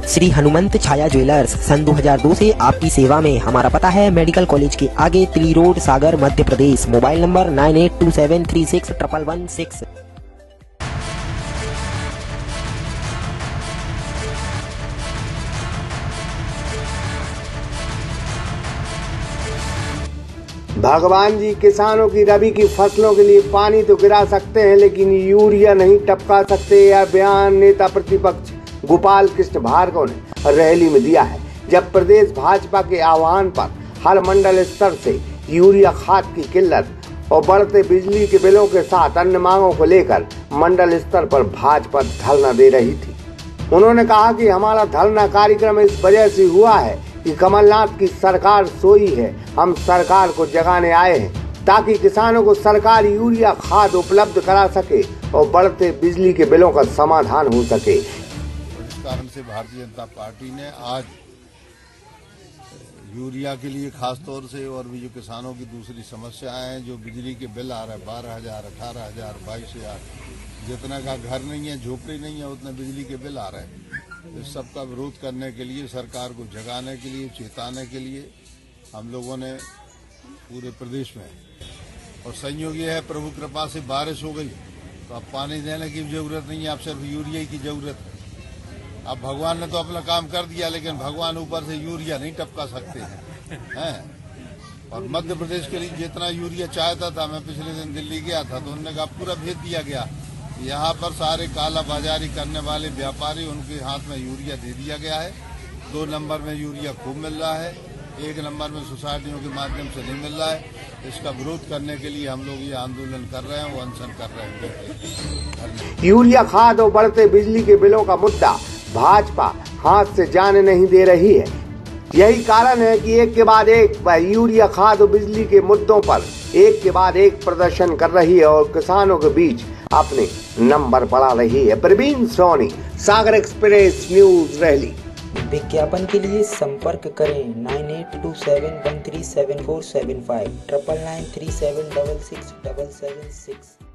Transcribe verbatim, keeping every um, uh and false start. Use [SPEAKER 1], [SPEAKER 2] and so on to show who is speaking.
[SPEAKER 1] Shri Hanumant Chhaya jewellers सन दो हज़ार दो से आपकी सेवा में। हमारा पता है मेडिकल कॉलेज के आगे, Tili road, Sagar, Madhya Pradesh. Mobile number nine eight two seven three six triple one six.
[SPEAKER 2] भगवान जी किसानों की रबी की फसलों के लिए पानी तो गिरा सकते हैं, लेकिन यूरिया नहीं टपका सकते। यह बयान नेता प्रतिपक्ष गोपाल कृष्ण भार्गव ने रैली में दिया है, जब प्रदेश भाजपा के आह्वान पर हर मंडल स्तर से यूरिया खाद की किल्लत और बढ़ते बिजली के बिलों के साथ अन्य मांगों को लेकर मंडल स्तर पर भाजपा धरना दे रही थी। उन्होंने कहा कि हमारा धरना कार्यक्रम इस वजह से हुआ है कि कमलनाथ की सरकार सोई है। हम सरकार को जगाने आए हैं ताकि किसानों को सरकार यूरिया खाद उपलब्ध करा सके और बढ़ते बिजली के बिलों का समाधान हो सके।
[SPEAKER 3] इस कारण से भारतीय जनता पार्टी ने आज यूरिया के लिए खास तौर से, और भी जो किसानों की दूसरी समस्याएं हैं, जो बिजली के बिल आ रहे हैं बारह हजार अठारह हजार बाईस हजार जितना का घर नहीं है, झोपड़ी नहीं है, उतने बिजली के बिल आ रहे हैं। इस सब का विरोध करने के लिए, सरकार को जगाने के लिए, चेताने के लिए हम लोगों ने पूरे प्रदेश में, और संयोग ये है प्रभु कृपा से बारिश हो गई तो अब पानी देने की जरूरत नहीं है, अब सिर्फ यूरिया की जरूरत है। अब भगवान ने तो अपना काम कर दिया, लेकिन भगवान ऊपर से यूरिया नहीं टपका सकते हैं, हैं? और मध्य प्रदेश के लिए जितना यूरिया चाहता था, मैं पिछले दिन दिल्ली गया था तो उन्होंने कहा पूरा भेज दिया गया। यहाँ पर सारे काला बाजारी करने वाले व्यापारी, उनके हाथ में यूरिया दे दिया गया है। दो नंबर में यूरिया खूब मिल रहा है, एक नंबर में सोसाइटियों के माध्यम से नहीं मिल रहा है। इसका विरोध करने के लिए हम लोग ये आंदोलन कर रहे हैं, वो अनशन कर रहे हैं।
[SPEAKER 2] यूरिया खाद और बढ़ते बिजली के बिलों का मुद्दा भाजपा हाथ से जाने नहीं दे रही है। यही कारण है कि एक के बाद एक यूरिया खाद और बिजली के मुद्दों पर एक के बाद एक प्रदर्शन कर रही है और किसानों के बीच अपने नंबर बढ़ा रही है। Praveen Soni, Sagar Express News, rally.
[SPEAKER 1] विज्ञापन के लिए संपर्क करें nine eight two seven one three seven four seven five triple nine three seven double six double seven six.